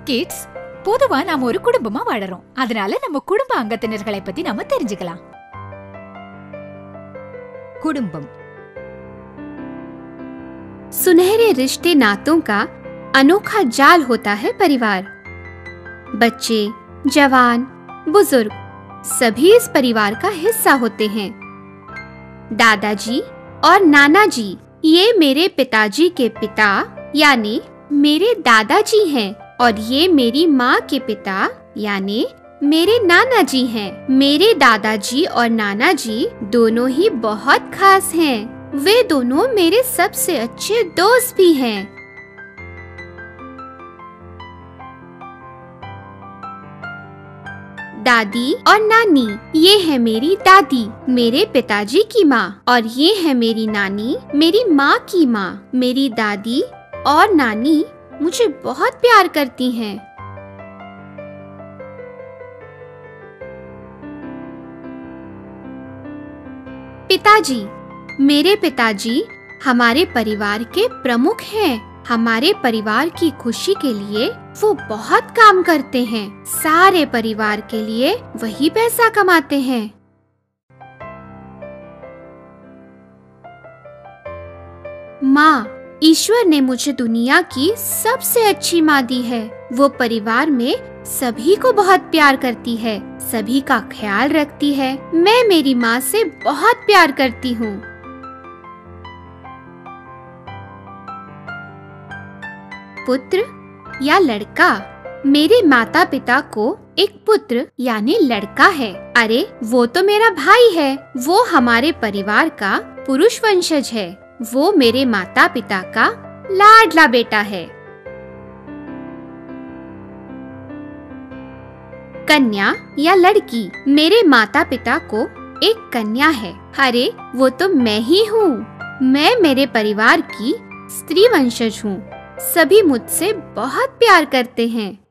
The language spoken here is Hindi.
கிட்ஸ், பொதுவா நாம ஒரு குடும்பமா வாழறோம். அதனால நம்ம குடும்ப அங்கத்தினர்களை பத்தி நாம தெரிஞ்சுக்கலாம். कुडुंबम सुनहरे रिश्ते नातों का अनोखा जाल होता है परिवार। बच्चे, जवान, बुजुर्ग सभी इस परिवार का हिस्सा होते हैं। दादाजी और नाना जी ये मेरे पिताजी के पिता यानी मेरे दादाजी हैं और ये मेरी माँ के पिता यानी मेरे नाना जी हैं। मेरे दादाजी और नाना जी दोनों ही बहुत खास हैं। वे दोनों मेरे सबसे अच्छे दोस्त भी हैं। दादी और नानी, ये है मेरी दादी, मेरे पिताजी की माँ, और ये है मेरी नानी, मेरी माँ की माँ। मेरी दादी और नानी मुझे बहुत प्यार करती हैं। पिताजी, मेरे पिताजी हमारे परिवार के प्रमुख हैं। हमारे परिवार की खुशी के लिए वो बहुत काम करते हैं। सारे परिवार के लिए वही पैसा कमाते हैं। माँ, ईश्वर ने मुझे दुनिया की सबसे अच्छी माँ दी है। वो परिवार में सभी को बहुत प्यार करती है, सभी का ख्याल रखती है। मैं मेरी माँ से बहुत प्यार करती हूँ। पुत्र या लड़का, मेरे माता पिता को एक पुत्र यानी लड़का है। अरे वो तो मेरा भाई है। वो हमारे परिवार का पुरुष वंशज है। वो मेरे माता पिता का लाडला बेटा है। कन्या या लड़की, मेरे माता पिता को एक कन्या है। अरे वो तो मैं ही हूँ। मैं मेरे परिवार की स्त्री वंशज हूँ। सभी मुझसे बहुत प्यार करते हैं।